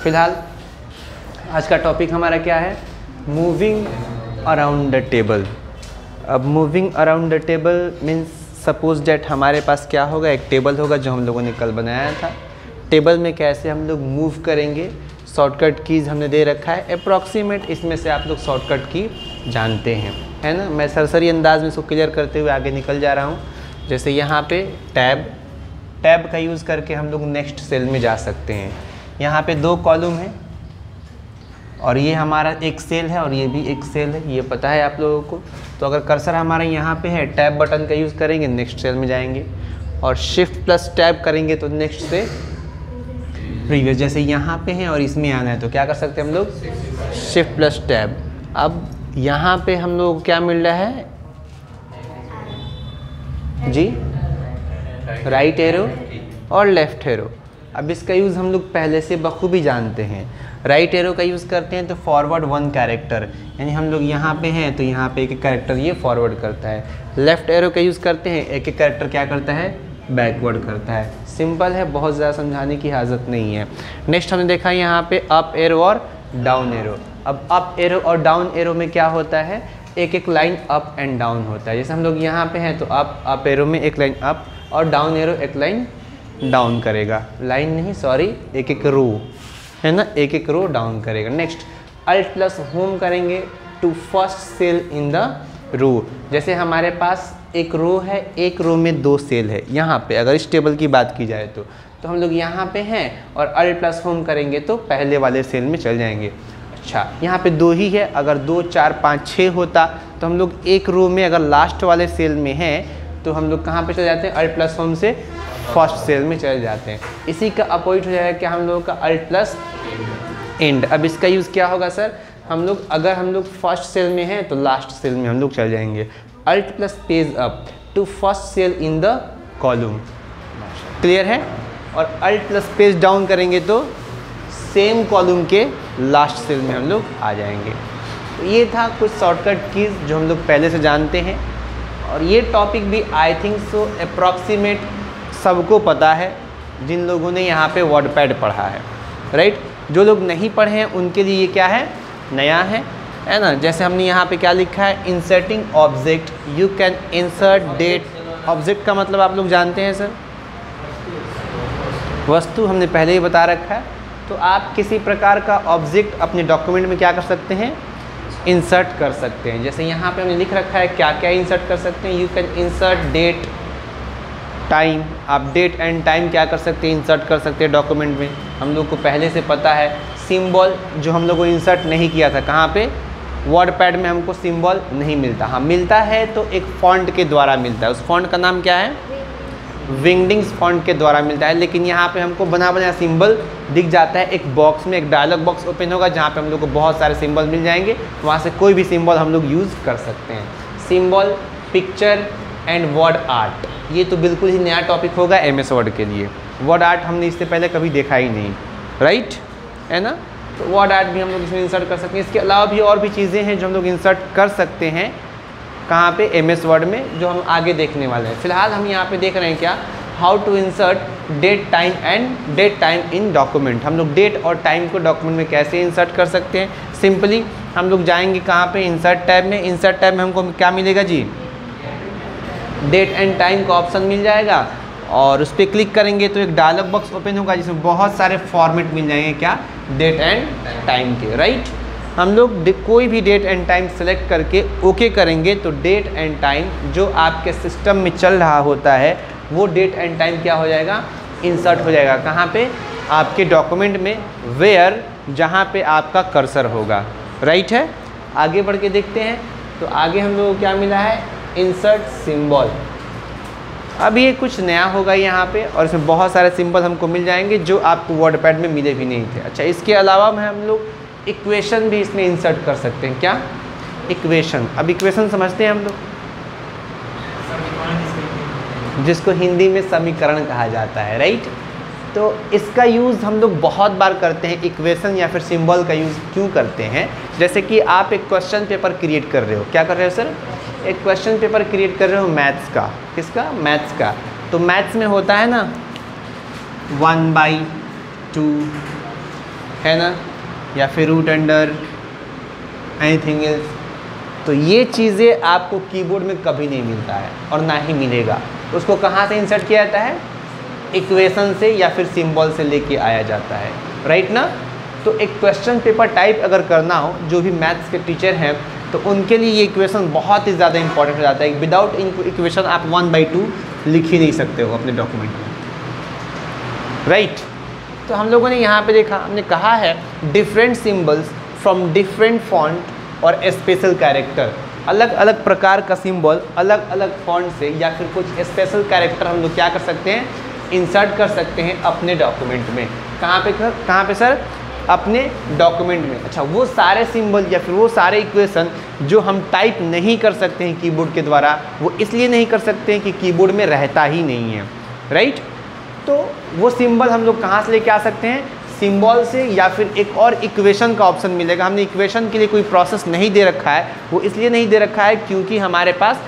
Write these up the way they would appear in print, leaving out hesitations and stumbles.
फिलहाल आज का टॉपिक हमारा क्या है, मूविंग अराउंड द टेबल। अब moving around the table means suppose that हमारे पास क्या होगा, एक टेबल होगा जो हम लोगों ने कल बनाया था। टेबल में कैसे हम लोग मूव करेंगे, शॉर्टकट कीज़ हमने दे रखा है अप्रॉक्सीमेट, इसमें से आप लोग शॉर्टकट की जानते हैं, है ना। मैं सरसरी अंदाज में इसको क्लियर करते हुए आगे निकल जा रहा हूँ। जैसे यहाँ पे टैब का यूज़ करके हम लोग नेक्स्ट सेल में जा सकते हैं। यहाँ पे 2 कॉलम है और ये हमारा एक सेल है और ये भी एक सेल है, ये पता है आप लोगों को। तो अगर कर्सर हमारा यहाँ पे है, टैब बटन का यूज़ करेंगे नेक्स्ट सेल में जाएंगे, और शिफ्ट प्लस टैब करेंगे तो नेक्स्ट से प्रीवियस। जैसे यहाँ पे है और इसमें आना है तो क्या कर सकते हैं हम लोग, शिफ्ट प्लस टैब। अब यहाँ पे हम लोग क्या मिल रहा है जी, राइट एरो और लेफ्ट एरो। अब इसका यूज़ हम लोग पहले से बखूबी जानते हैं। राइट एरो का यूज़ करते हैं तो फॉरवर्ड 1 कैरेक्टर, यानी हम लोग यहाँ पे हैं तो यहाँ पे एक कैरेक्टर ये फॉरवर्ड करता है। लेफ़्ट एरो का यूज़ करते हैं, एक कैरेक्टर क्या करता है, बैकवर्ड करता है। सिंपल है, बहुत ज़्यादा समझाने की हाजत नहीं है। नेक्स्ट हमने देखा यहाँ पे अप एरो और डाउन एरो। अब अप एरो और डाउन एरो में क्या होता है, एक लाइन अप एंड डाउन होता है। जैसे हम लोग यहाँ पे हैं तो अप एरो में एक लाइन अप और डाउन एरो एक लाइन डाउन करेगा, लाइन नहीं सॉरी, एक रो है ना, एक रो डाउन करेगा। नेक्स्ट अल्ट प्लस होम करेंगे to first cell in the row. जैसे हमारे पास एक रो है, एक रो में 2 सेल है। यहाँ पे अगर इस टेबल की बात की जाए तो हम लोग यहाँ पे हैं और अल्ट प्लस होम करेंगे तो पहले वाले सेल में चल जाएंगे। अच्छा, यहाँ पे 2 ही है, अगर 2 4 5 6 होता तो हम लोग एक रो में अगर लास्ट वाले सेल में हैं तो हम लोग कहाँ पे चले जाते हैं, अल्ट प्लस होम से फर्स्ट सेल में चले जाते हैं। इसी का अपोजिट हो जाएगा क्या, हम लोगों का अल्ट प्लस एंड। अब इसका यूज़ क्या होगा सर, हम लोग अगर हम लोग फर्स्ट सेल में हैं तो लास्ट सेल में हम लोग चल जाएंगे। Alt plus page up to first cell in the column, clear है। और अल्ट प्लस पेज डाउन करेंगे तो सेम कॉलम के लास्ट सेल में हम लोग आ जाएंगे। तो ये था कुछ शॉर्टकट कीज़ जो हम लोग पहले से जानते हैं, और ये टॉपिक भी आई थिंक सो अप्रॉक्सीमेट सबको पता है जिन लोगों ने यहाँ पे वर्डपैड पढ़ा है, राइट। जो लोग नहीं पढ़े हैं उनके लिए ये क्या है, नया है ना। जैसे हमने यहाँ पे क्या लिखा है, inserting object, you can insert date. Object का मतलब आप लोग जानते हैं सर, वस्तु, हमने पहले ही बता रखा है। तो आप किसी प्रकार का ऑब्जेक्ट अपने डॉक्यूमेंट में क्या कर सकते हैं, इंसर्ट कर सकते हैं। जैसे यहाँ पे हमने लिख रखा है क्या क्या इंसर्ट कर सकते हैं, you can insert date time. आप डेट एंड टाइम क्या कर सकते हैं, इंसर्ट कर सकते हैं डॉक्यूमेंट में। हम लोग को पहले से पता है सिंबल जो हम लोग को इंसर्ट नहीं किया था, कहाँ पे, वर्डपैड में हमको सिंबल नहीं मिलता। हाँ मिलता है तो एक फॉन्ट के द्वारा मिलता है, उस फॉन्ट का नाम क्या है, विंगडिंग्स फॉन्ट के द्वारा मिलता है। लेकिन यहाँ पे हमको बना बनाया सिंबल दिख जाता है। एक बॉक्स में एक डायलॉग बॉक्स ओपन होगा जहाँ पे हम लोग को बहुत सारे सिंबल मिल जाएंगे, वहाँ से कोई भी सिंबल हम लोग यूज़ कर सकते हैं। Symbol, picture and word art, ये तो बिल्कुल ही नया टॉपिक होगा MS वर्ड के लिए। वर्ड आर्ट हमने इससे पहले कभी देखा ही नहीं, राइट, है ना। तो वर्ड आर्ट भी हम लोग इसमें इंसर्ट कर सकते हैं। इसके अलावा भी और भी चीज़ें हैं जो हम लोग इंसर्ट कर सकते हैं, कहाँ पे, MS वर्ड में, जो हम आगे देखने वाले हैं। फिलहाल हम यहाँ पे देख रहे हैं क्या, how to insert date time and date time in document. हम लोग डेट और टाइम को डॉक्यूमेंट में कैसे इंसर्ट कर सकते हैं। सिंपली हम लोग जाएंगे कहाँ पे, इंसर्ट टैब में। इंसर्ट टैब में हमको क्या मिलेगा जी, डेट एंड टाइम का ऑप्शन मिल जाएगा, और उस पर क्लिक करेंगे तो एक डायलॉग बॉक्स ओपन होगा जिसमें बहुत सारे फॉर्मेट मिल जाएंगे, क्या, डेट एंड टाइम के, राइट। हम लोग कोई भी डेट एंड टाइम सेलेक्ट करके ओके करेंगे तो डेट एंड टाइम जो आपके सिस्टम में चल रहा होता है वो डेट एंड टाइम क्या हो जाएगा, इंसर्ट हो जाएगा। कहाँ पे, आपके डॉक्यूमेंट में, वेयर, जहाँ पे आपका कर्सर होगा, राइट है। आगे बढ़ के देखते हैं तो आगे हम लोग को क्या मिला है, इंसर्ट सिंबल। अब ये कुछ नया होगा यहाँ पे, और इसमें बहुत सारे सिंबल हमको मिल जाएंगे जो आपको वर्डपैड में मिले भी नहीं थे। अच्छा, इसके अलावा में हम लोग इक्वेशन भी इसमें इंसर्ट कर सकते हैं, क्या, इक्वेशन। अब इक्वेशन समझते हैं हम लोग, जिसको हिंदी में समीकरण कहा जाता है, राइट। तो इसका यूज़ हम लोग बहुत बार करते हैं। इक्वेशन या फिर सिंबल का यूज़ क्यों करते हैं, जैसे कि आप एक क्वेश्चन पेपर क्रिएट कर रहे हो, क्या कर रहे हो सर, एक क्वेश्चन पेपर क्रिएट कर रहे हो मैथ्स का। किसका, मैथ्स का। तो मैथ्स में होता है ना 1/2, है ना, या फिर रूट अंडर एनीथिंग एल्स। तो ये चीज़ें आपको कीबोर्ड में कभी नहीं मिलता है और ना ही मिलेगा। उसको कहाँ से इंसर्ट किया जाता है? इक्वेशन से या फिर सिंबल से लेके आया जाता है, राइट ना। तो एक क्वेश्चन पेपर टाइप अगर करना हो, जो भी मैथ्स के टीचर हैं तो उनके लिए ये इक्वेशन बहुत ही ज़्यादा इंपॉर्टेंट हो जाता है। विदाउट इक्वेशन आप 1/2 लिख ही नहीं सकते हो अपने डॉक्यूमेंट में, राइट। तो हम लोगों ने यहाँ पे देखा, हमने कहा है different symbols from different font और स्पेशल कैरेक्टर। अलग अलग प्रकार का सिंबल अलग अलग फॉन्ट से या फिर कुछ स्पेशल कैरेक्टर हम लोग क्या कर सकते हैं? इंसर्ट कर सकते हैं अपने डॉक्यूमेंट में। कहाँ पे सर? अपने डॉक्यूमेंट में। अच्छा, वो सारे सिंबल या फिर वो सारे इक्वेशन जो हम टाइप नहीं कर सकते हैं कीबोर्ड के द्वारा, वो इसलिए नहीं कर सकते हैं कि कीबोर्ड में रहता ही नहीं है, राइट। तो वो सिंबल हम लोग कहाँ से लेके आ सकते हैं? सिंबल से, या फिर एक और इक्वेशन का ऑप्शन मिलेगा। हमने इक्वेशन के लिए कोई प्रोसेस नहीं दे रखा है, वो इसलिए नहीं दे रखा है क्योंकि हमारे पास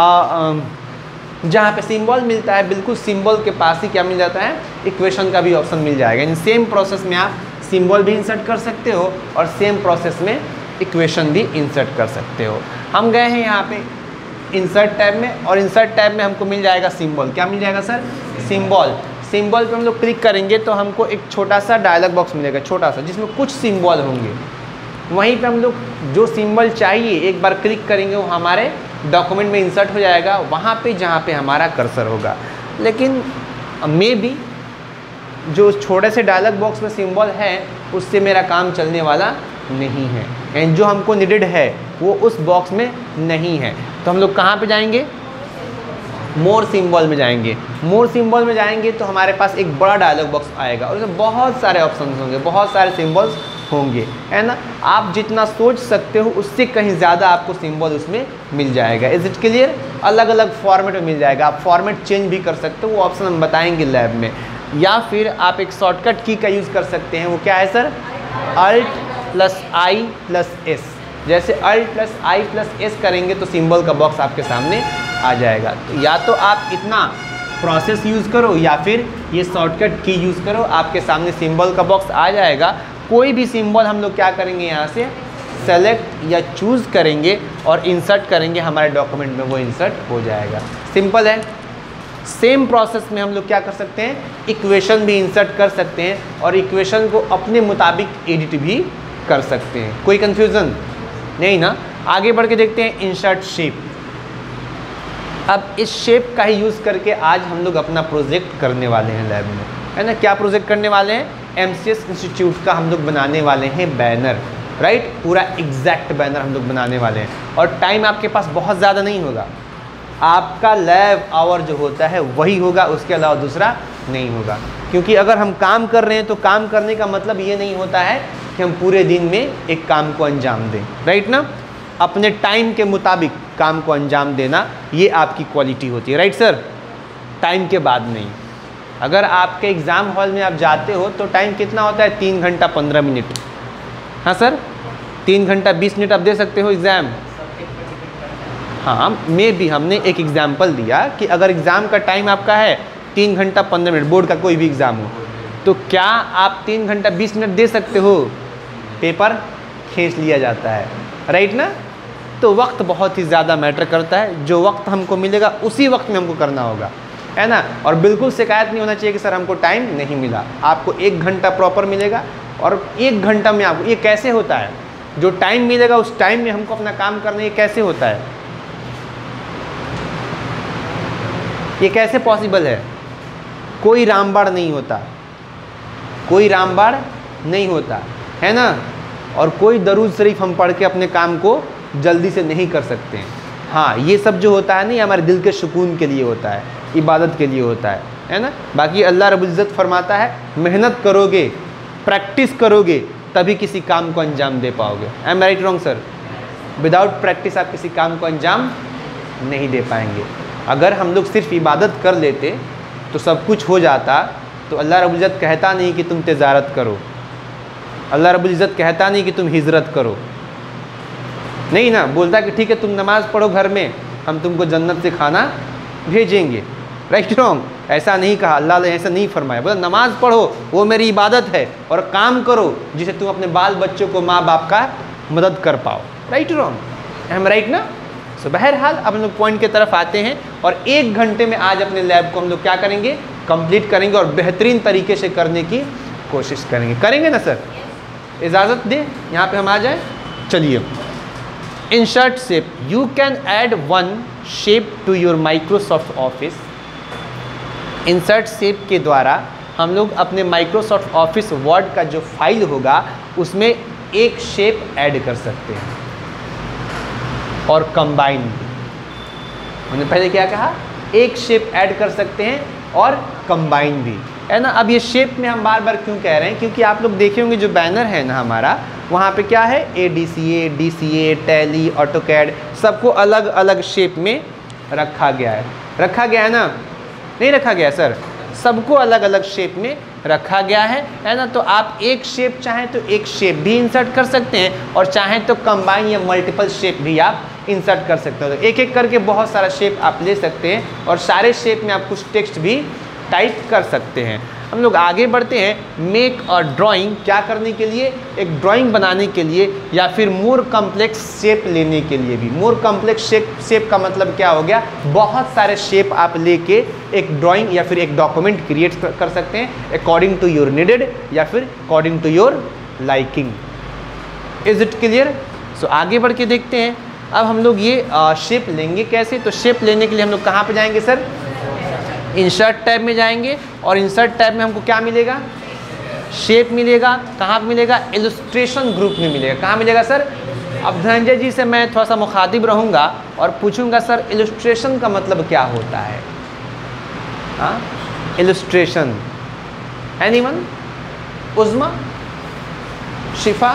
जहाँ पे सिंबल मिलता है बिल्कुल सिंबल के पास ही क्या मिल जाता है? इक्वेशन का भी ऑप्शन मिल जाएगा। इन सेम प्रोसेस में आप सिंबल भी इंसर्ट कर सकते हो और सेम प्रोसेस में इक्वेशन भी इंसर्ट कर सकते हो। हम गए हैं यहाँ पे इंसर्ट टैब में, और इंसर्ट टैब में हमको मिल जाएगा सिंबल। क्या मिल जाएगा सर? सिंबल। सिंबल पे हम लोग क्लिक करेंगे तो हमको एक छोटा सा डायलॉग बॉक्स मिलेगा, छोटा सा, जिसमें कुछ सिंबल होंगे। वहीं पे हम लोग जो सिंबल चाहिए एक बार क्लिक करेंगे, वो हमारे डॉक्यूमेंट में इंसर्ट हो जाएगा वहाँ पे जहाँ पे हमारा कर्सर होगा। लेकिन मे बी जो छोटे से डायलॉग बॉक्स में सिंबल है उससे मेरा काम चलने वाला नहीं है, एंड जो हमको नीडेड है वो उस बॉक्स में नहीं है। तो हम लोग कहाँ पे जाएंगे? मोर सिंबल में जाएंगे। मोर सिंबल में जाएंगे तो हमारे पास एक बड़ा डायलॉग बॉक्स आएगा और उसमें बहुत सारे ऑप्शंस होंगे, बहुत सारे सिंबल्स होंगे, है ना। आप जितना सोच सकते हो उससे कहीं ज़्यादा आपको सिंबल उसमें मिल जाएगा। Is it clear? अलग अलग फॉर्मेट में मिल जाएगा। आप फॉर्मेट चेंज भी कर सकते हो, वो ऑप्शन हम बताएंगे लैब में। या फिर आप एक शॉर्टकट की का यूज़ कर सकते हैं। वो क्या है सर? Alt+I+S। जैसे Alt+I+S करेंगे तो सिंबल का बॉक्स आपके सामने आ जाएगा। तो या तो आप इतना प्रोसेस यूज़ करो या फिर ये शॉर्टकट की यूज़ करो, आपके सामने सिंबल का बॉक्स आ जाएगा। कोई भी सिंबल हम लोग क्या करेंगे? यहाँ से सेलेक्ट या चूज़ करेंगे और इंसर्ट करेंगे, हमारे डॉक्यूमेंट में वो इंसर्ट हो जाएगा। सिंपल है। सेम प्रोसेस में हम लोग क्या कर सकते हैं? इक्वेशन भी इंसर्ट कर सकते हैं और इक्वेशन को अपने मुताबिक एडिट भी कर सकते हैं। कोई कंफ्यूजन नहीं ना? आगे बढ़ के देखते हैं इंसर्ट शेप। अब इस शेप का ही यूज़ करके आज हम लोग अपना प्रोजेक्ट करने वाले हैं लैब में, है ना। क्या प्रोजेक्ट करने वाले हैं? MCS इंस्टीट्यूट का हम लोग बनाने वाले हैं बैनर, राइट। पूरा एग्जैक्ट बैनर हम लोग बनाने वाले हैं और टाइम आपके पास बहुत ज़्यादा नहीं होगा। आपका लैब आवर जो होता है वही होगा, उसके अलावा दूसरा नहीं होगा। क्योंकि अगर हम काम कर रहे हैं तो काम करने का मतलब ये नहीं होता है कि हम पूरे दिन में एक काम को अंजाम दें, राइट ना। अपने टाइम के मुताबिक काम को अंजाम देना, ये आपकी क्वालिटी होती है, राइट सर। टाइम के बाद नहीं। अगर आपके एग्ज़ाम हॉल में आप जाते हो तो टाइम कितना होता है? 3 घंटा 15 मिनट। हाँ सर, 3 घंटा 20 मिनट आप दे सकते हो एग्ज़ाम। हाँ, मे भी हमने एक एग्जाम्पल दिया कि अगर एग्ज़ाम का टाइम आपका है 3 घंटा 15 मिनट, बोर्ड का कोई भी एग्ज़ाम हो, तो क्या आप 3 घंटा 20 मिनट दे सकते हो? पेपर खींच लिया जाता है, राइट ना। तो वक्त बहुत ही ज़्यादा मैटर करता है। जो वक्त हमको मिलेगा उसी वक्त में हमको करना होगा, है ना। और बिल्कुल शिकायत नहीं होना चाहिए कि सर हमको टाइम नहीं मिला। आपको 1 घंटा प्रॉपर मिलेगा और 1 घंटा में आपको, ये कैसे होता है? जो टाइम मिलेगा उस टाइम में हमको अपना काम करना, ये कैसे होता है? ये कैसे पॉसिबल है? कोई रामबाण नहीं होता, कोई रामबाण नहीं होता, है ना। और कोई दरूद शरीफ हम पढ़ के अपने काम को जल्दी से नहीं कर सकते हैं। हाँ, ये सब जो होता है ना, हमारे दिल के सुकून के लिए होता है, इबादत के लिए होता है ना। बाकी अल्लाह रब्बुल इज़्ज़त फरमाता है, मेहनत करोगे, प्रैक्टिस करोगे, तभी किसी काम को अंजाम दे पाओगे। I am right wrong sir? Without practice आप किसी काम को अंजाम नहीं दे पाएंगे। अगर हम लोग सिर्फ इबादत कर लेते तो सब कुछ हो जाता। तो अल्लाह रब्बुल इज़्ज़त कहता नहीं कि तुम तिजारत करो, अल्लाह रब्बुल इज़्ज़त कहता नहीं कि तुम हिजरत करो, नहीं ना। बोलता कि ठीक है तुम नमाज़ पढ़ो घर में, हम तुमको जन्नत से खाना भेजेंगे, राइट रॉन्ग? ऐसा नहीं कहा, अल्लाह ने ऐसा नहीं फरमाया। बोला नमाज पढ़ो वो मेरी इबादत है, और काम करो जिसे तुम अपने बाल बच्चों को माँ बाप का मदद कर पाओ। राइट रॉन्ग, हम राइट ना। सो बहरहाल अब हम लोग पॉइंट की तरफ आते हैं, और 1 घंटे में आज अपने लैब को हम लोग क्या करेंगे, कंप्लीट करेंगे, और बेहतरीन तरीके से करने की कोशिश करेंगे ना सर? इजाज़त दे, यहाँ पे हम आ जाए। चलिए, insert shape, you can add 1 shape to your Microsoft office. Insert shape के द्वारा हम लोग अपने माइक्रोसॉफ्ट ऑफिस वर्ड का जो फाइल होगा उसमें एक शेप ऐड कर सकते हैं, और कंबाइन भी। हमने पहले क्या कहा, एक शेप ऐड कर सकते हैं और कंबाइन भी, है ना। अब ये शेप में हम बार बार क्यों कह रहे हैं, क्योंकि आप लोग देखे होंगे जो बैनर है ना हमारा, वहाँ पे क्या है, ADCA, DCA, टैली, ऑटोकैड, सबको अलग अलग शेप में रखा गया है। रखा गया है ना, नहीं रखा गया सर? सबको अलग अलग शेप में रखा गया है ना। तो आप एक शेप चाहें तो एक शेप भी इंसर्ट कर सकते हैं, और चाहें तो कंबाइन या मल्टीपल शेप भी आप इंसर्ट कर सकते हो। तो एक एक करके बहुत सारा शेप आप ले सकते हैं, और सारे शेप में आप कुछ टेक्स्ट भी टाइप कर सकते हैं। हम लोग आगे बढ़ते हैं। मेक अ ड्राइंग, क्या करने के लिए, एक ड्राइंग बनाने के लिए, या फिर मोर कम्प्लेक्स शेप लेने के लिए भी। मोर कम्प्लेक्स शेप का मतलब क्या हो गया, बहुत सारे शेप आप लेके एक ड्राइंग या फिर एक डॉक्यूमेंट क्रिएट कर सकते हैं, अकॉर्डिंग टू योर नीडेड या फिर according to your liking. Is it clear? So आगे बढ़ के देखते हैं। अब हम लोग ये शेप लेंगे कैसे, तो शेप लेने के लिए हम लोग कहाँ पे जाएंगे सर? इंसर्ट टैब में जाएंगे, और इंसर्ट टैब में हमको क्या मिलेगा, शेप मिलेगा। कहाँ पे मिलेगा? इलस्ट्रेशन ग्रुप में मिलेगा। कहाँ मिलेगा सर? अब धनंजय जी से मैं थोड़ा सा मुखातिब रहूँगा और पूछूंगा सर इलस्ट्रेशन का मतलब क्या होता है? हाँ, illustration, anyone? Uzma, Shifa,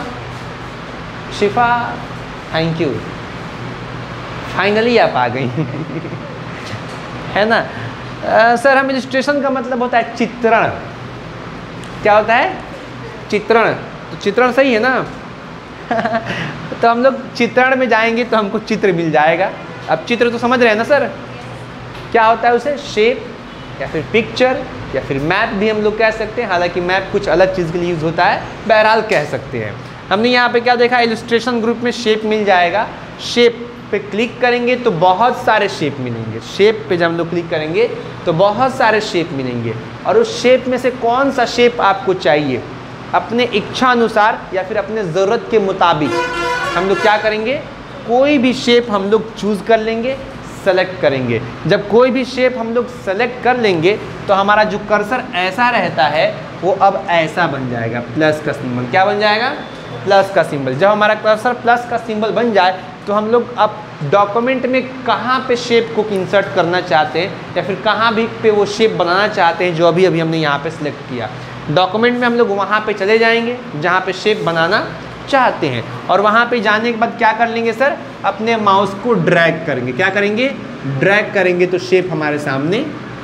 Shifa, thank you, finally आप आ गई है ना। सर हम इलस्ट्रेशन का मतलब होता है चित्रण। क्या होता है? चित्रण। तो चित्रण सही है ना तो हम लोग चित्रण में जाएंगे तो हमको चित्र मिल जाएगा। अब चित्र तो समझ रहे हैं ना सर, क्या होता है उसे? शेप या फिर पिक्चर या फिर मैप भी हम लोग कह सकते हैं, हालांकि मैप कुछ अलग चीज़ के लिए यूज़ होता है, बहरहाल कह सकते हैं। हमने यहाँ पे क्या देखा, इलस्ट्रेशन ग्रुप में शेप मिल जाएगा। शेप पे क्लिक करेंगे तो बहुत सारे शेप मिलेंगे। शेप पे जब हम लोग क्लिक करेंगे तो बहुत सारे शेप मिलेंगे, और उस शेप में से कौन सा शेप आपको चाहिए, अपने इच्छा अनुसार या फिर अपने ज़रूरत के मुताबिक हम लोग क्या करेंगे, कोई भी शेप हम लोग चूज़ कर लेंगे, सेलेक्ट करेंगे। जब कोई भी शेप हम लोग सेलेक्ट कर लेंगे तो हमारा जो कर्सर ऐसा रहता है वो अब ऐसा बन जाएगा, प्लस का सिंबल। क्या बन जाएगा? प्लस का सिंबल। जब हमारा कर्सर प्लस का सिंबल बन जाए तो हम लोग अब डॉक्यूमेंट में कहाँ पे शेप को इंसर्ट करना चाहते हैं या फिर कहाँ भी पे वो शेप बनाना चाहते हैं जो अभी अभी हमने यहाँ पे सिलेक्ट किया, डॉक्यूमेंट में हम लोग वहाँ पे चले जाएंगे जहाँ पे शेप बनाना चाहते हैं, और वहाँ पे जाने के बाद क्या कर लेंगे सर, अपने माउस को ड्रैग करेंगे। क्या करेंगे? ड्रैग करेंगे तो शेप हमारे सामने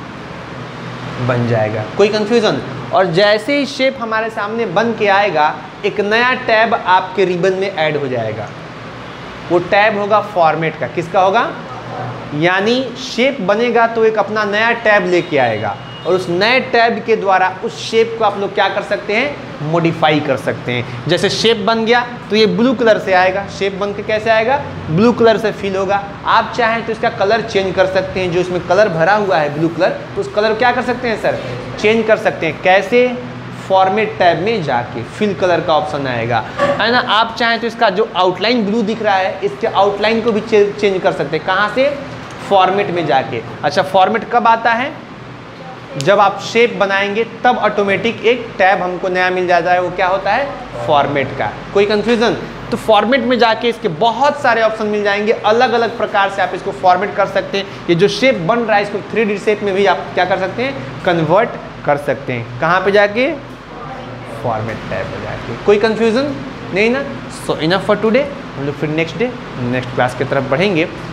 बन जाएगा। कोई कंफ्यूजन? और जैसे ही शेप हमारे सामने बन के आएगा एक नया टैब आपके रिबन में ऐड हो जाएगा। वो टैब होगा फॉर्मेट का। किसका होगा? यानी शेप बनेगा तो एक अपना नया टैब लेके आएगा, और उस नए टैब के द्वारा उस शेप को आप लोग क्या कर सकते हैं, मॉडिफाई कर सकते हैं। जैसे शेप बन गया तो ये ब्लू कलर से आएगा। शेप बन के कैसे आएगा? ब्लू कलर से फिल होगा। आप चाहें तो इसका कलर चेंज कर सकते हैं, जो इसमें कलर भरा हुआ है ब्लू कलर, तो उस कलर क्या कर सकते हैं सर, चेंज कर सकते हैं। कैसे? फॉर्मेट टैब में जाके फिल कलर का ऑप्शन आएगा, है ना। आप चाहें तो इसका जो आउटलाइन ब्लू दिख रहा है इसके आउटलाइन को भी चेंज कर सकते हैं। कहाँ से? फॉर्मेट में जाके। अच्छा, फॉर्मेट कब आता है? जब आप शेप बनाएंगे तब ऑटोमेटिक एक टैब हमको नया मिल जाता है। वो क्या होता है? फॉर्मेट का। कोई कंफ्यूजन? तो फॉर्मेट में जाके इसके बहुत सारे ऑप्शन मिल जाएंगे, अलग अलग प्रकार से आप इसको फॉर्मेट कर सकते हैं। ये जो शेप बन रहा है इसको 3D शेप में भी आप क्या कर सकते हैं, कन्वर्ट कर सकते हैं। कहाँ पे जाके? फॉर्मेट टैब में जाके। कोई कंफ्यूजन नहीं ना? So enough for today. हम लोग फिर नेक्स्ट क्लास की तरफ बढ़ेंगे।